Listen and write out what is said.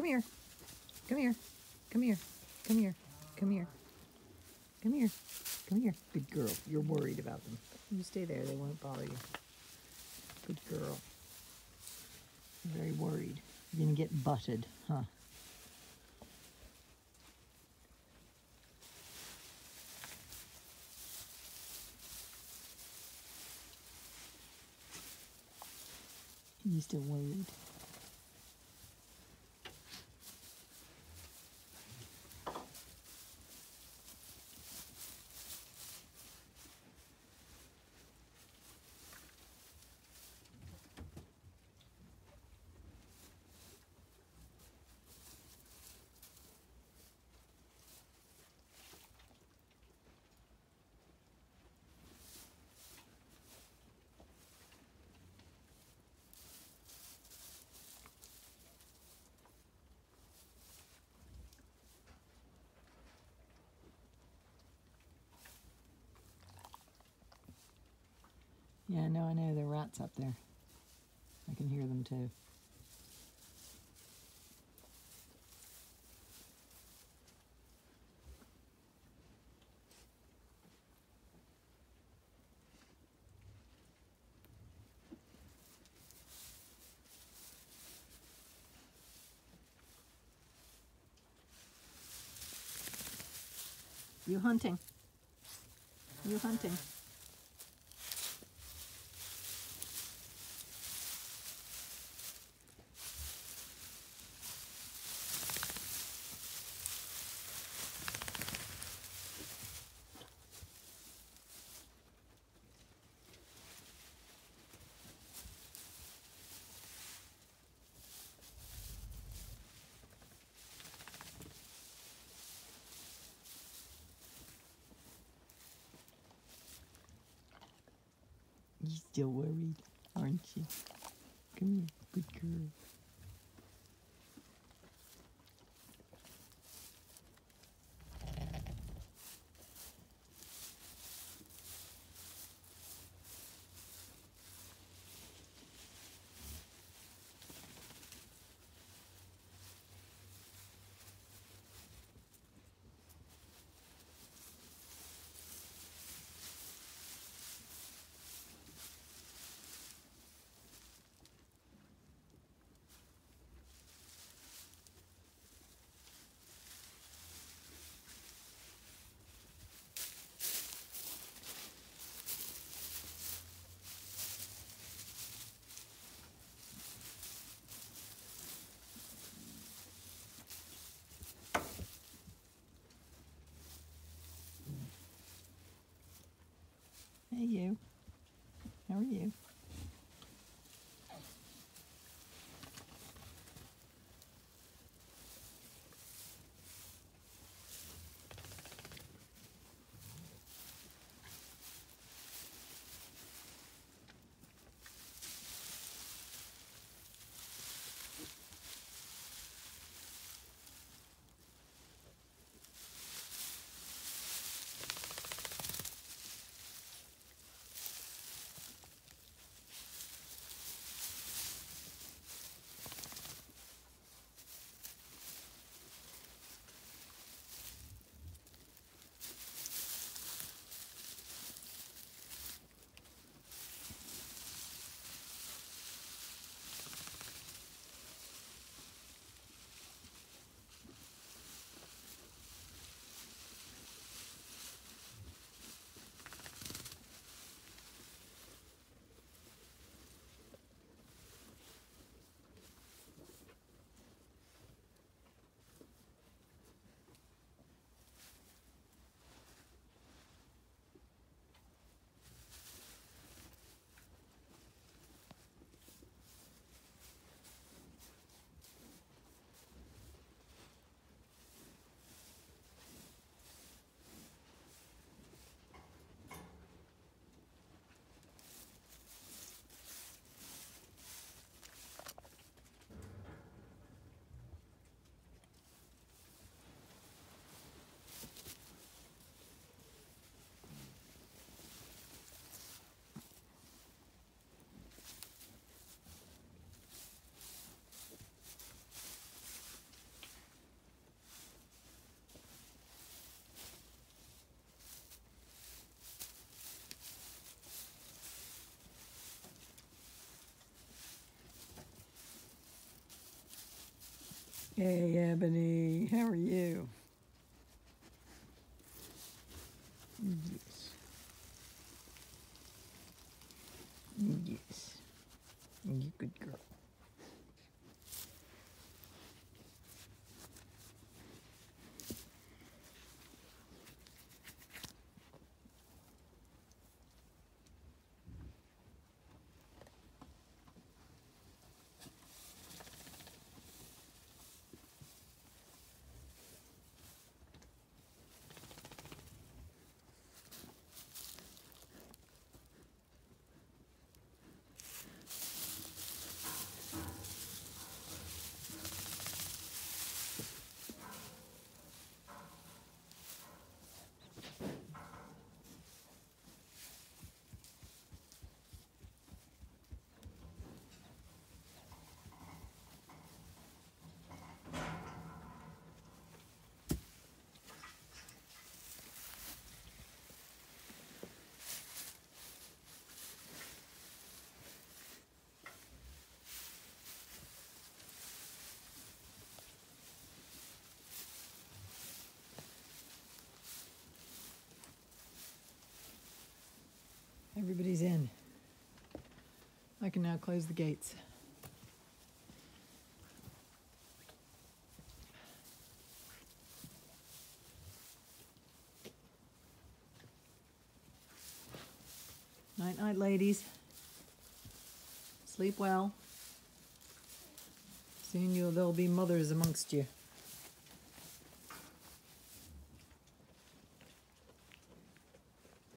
Come here. Come here. Come here. Come here. Come here. Come here. Come here. Good girl. You're worried about them. You stay there. They won't bother you. Good girl. You're very worried. You're going to get butted, huh? You still worried? Yeah, no, I know. There are rats up there. I can hear them too. You hunting? You hunting? You still worried, aren't you? Come here, good girl. Hey you, how are you? Hey, Ebony, how are you? Yes. Yes. You good girl. Everybody's in. I can now close the gates. Night night, ladies. Sleep well. Soon there'll be mothers amongst you.